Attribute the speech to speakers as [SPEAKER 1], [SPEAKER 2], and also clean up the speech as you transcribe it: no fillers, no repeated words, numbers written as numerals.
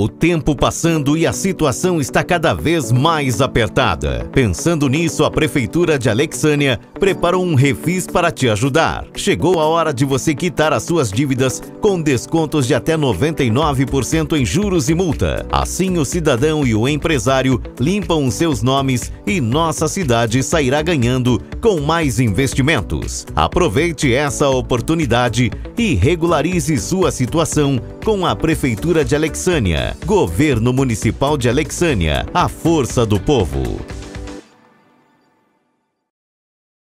[SPEAKER 1] O tempo passando e a situação está cada vez mais apertada. Pensando nisso, a Prefeitura de Alexânia preparou um refis para te ajudar. Chegou a hora de você quitar as suas dívidas com descontos de até 99% em juros e multa. Assim, o cidadão e o empresário limpam os seus nomes e nossa cidade sairá ganhando com mais investimentos. Aproveite essa oportunidade e regularize sua situação com a Prefeitura de Alexânia. Governo Municipal de Alexânia, a força do povo.